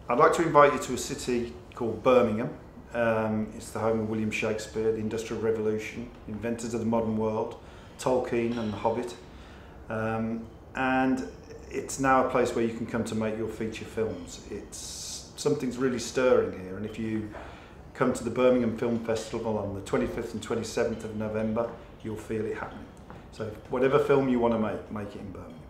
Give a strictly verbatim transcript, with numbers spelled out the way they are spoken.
I'd like to invite you to a city called Birmingham. Um, it's the home of William Shakespeare, the Industrial Revolution, inventors of the modern world, Tolkien and The Hobbit. Um, and it's now a place where you can come to make your feature films. It's something's really stirring here, and if you come to the Birmingham Film Festival on the twenty-fifth and twenty-seventh of November, you'll feel it happening. So whatever film you want to make, make it in Birmingham.